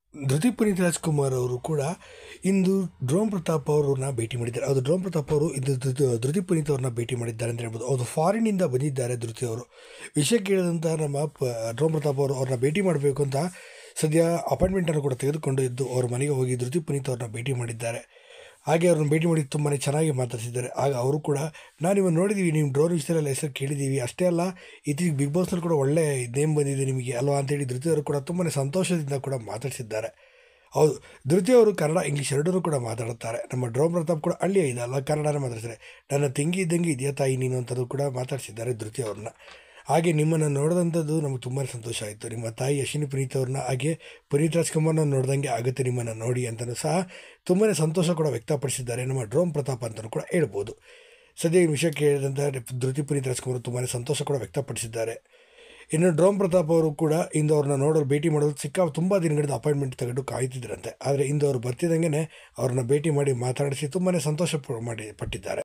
ಧೃತಿ ಪುನೀತ್ ರಾಜ್ಕುಮಾರ್ ಅವರು ಕೂಡ ಇಂದು ಡ್ರೋನ್ ಪ್ರತಾಪ್ ಅವರನ್ನ ಭೇಟಿ ಮಾಡಿದ್ದಾರೆ. ಅದು ಡ್ರೋನ್ ಪ್ರತಾಪ್ ಅವರು ಇಂದು ಧೃತಿ ಪುನೀತ್ ಅವ್ರನ್ನ ಭೇಟಿ ಮಾಡಿದ್ದಾರೆ ಅಂತ ಹೇಳ್ಬೋದು. ಅವರು ಫಾರಿನ್ನಿಂದ ಬಂದಿದ್ದಾರೆ ಧೃತಿ ಅವರು. ವಿಷಯ ಕೇಳಿದಂಥ ನಮ್ಮ ಡ್ರೋನ್ ಪ್ರತಾಪ್ ಅವರು ಅವ್ರನ್ನ ಭೇಟಿ ಮಾಡಬೇಕು ಅಂತ ಸದ್ಯ ಅಪಾಯಿಂಟ್ಮೆಂಟನ್ನು ಕೂಡ ತೆಗೆದುಕೊಂಡು ಇದ್ದು ಅವ್ರ ಮನೆಗೆ ಹೋಗಿ ಧೃತಿ ಪುನೀತ್ ಅವ್ರನ್ನ ಭೇಟಿ ಮಾಡಿದ್ದಾರೆ. ಹಾಗೆ ಅವ್ರನ್ನ ಭೇಟಿ ಮಾಡಿ ತುಂಬಾ ಚೆನ್ನಾಗಿ ಮಾತಾಡ್ತಿದ್ದಾರೆ. ಆಗ ಅವರು ಕೂಡ ನಾವು ನಿಮ್ಮನ್ನು ನೋಡಿದ್ದೀವಿ, ನಿಮ್ಮ ಡ್ರೋನ್ ವಿಷಯದಲ್ಲೆಲ್ಲ ಹೆಸರು ಕೇಳಿದ್ದೀವಿ, ಅಷ್ಟೇ ಅಲ್ಲ ಇತ್ತೀಚೆಗೆ ಬಿಗ್ ಬಾಸ್ನಲ್ಲಿ ಕೂಡ ಒಳ್ಳೆ ನೇಮ್ ಬಂದಿದೆ ನಿಮಗೆ ಅಲ್ವಾ ಅಂತೇಳಿ ಧೃತಿ ಅವರು ಕೂಡ ತುಂಬಾ ಸಂತೋಷದಿಂದ ಕೂಡ ಮಾತಾಡಿಸಿದ್ದಾರೆ. ಹೌದು, ಧೃತಿ ಅವರು ಕನ್ನಡ ಇಂಗ್ಲೀಷ್ ಎರಡನ್ನೂ ಕೂಡ ಮಾತಾಡುತ್ತಾರೆ. ನಮ್ಮ ಡ್ರೋನ್ ಪ್ರತಾಪ್ ಕೂಡ ಹಳ್ಳಿಯ ಇದಲ್ಲ, ಕನ್ನಡನೇ ಮಾತಾಡ್ತಾರೆ. ನನ್ನ ತಂಗಿ ಇದ್ದಂಗೆ ಇದೆಯಾ ತಾಯಿ ನೀನು ಅಂತಲೂ ಕೂಡ ಮಾತಾಡಿಸಿದ್ದಾರೆ ಧೃತಿ ಅವ್ರನ್ನ. ಹಾಗೆ ನಿಮ್ಮನ್ನು ನೋಡಿದಂಥದ್ದು ನಮಗೆ ತುಂಬಾ ಸಂತೋಷ ಆಯಿತು. ನಿಮ್ಮ ತಾಯಿ ಅಶ್ವಿನಿ ಪುನೀತ್ ಅವ್ರನ್ನ ಹಾಗೆ ಪುನೀತ್ ರಾಜ್ಕುಮಾರ್ನ ನೋಡ್ದಂಗೆ ಆಗುತ್ತೆ ನಿಮ್ಮನ್ನು ನೋಡಿ ಅಂತಲೂ ಸಹ ತುಂಬಾ ಸಂತೋಷ ಕೂಡ ವ್ಯಕ್ತಪಡಿಸಿದ್ದಾರೆ ನಮ್ಮ ಡ್ರೋನ್ ಪ್ರತಾಪ್ ಅಂತಲೂ ಕೂಡ ಹೇಳ್ಬೋದು. ಸದ್ಯ ಈ ವಿಷಯ ಕೇಳಿದಂಥ ಧೃತಿ ಪುನೀತ್ ರಾಜ್ಕುಮಾರ್ ತುಂಬಾ ಸಂತೋಷ ಕೂಡ ವ್ಯಕ್ತಪಡಿಸಿದ್ದಾರೆ. ಇನ್ನು ಡ್ರೋನ್ ಪ್ರತಾಪ್ ಅವರು ಕೂಡ ಇಂದು ಅವ್ರನ್ನ ನೋಡೋರು ಭೇಟಿ ಮಾಡೋದು ತುಂಬ ದಿನಗಳಿಂದ ಅಪಾಯಿಂಟ್ಮೆಂಟ್ ತೆಗೆದು ಕಾಯ್ತಿದ್ರಂತೆ. ಆದರೆ ಇಂದು ಅವರು ಬರ್ತಿದ್ದಂಗೆ ಅವ್ರನ್ನ ಭೇಟಿ ಮಾಡಿ ಮಾತಾಡಿಸಿ ತುಂಬಾ ಸಂತೋಷ ಪಟ್ಟಿದ್ದಾರೆ.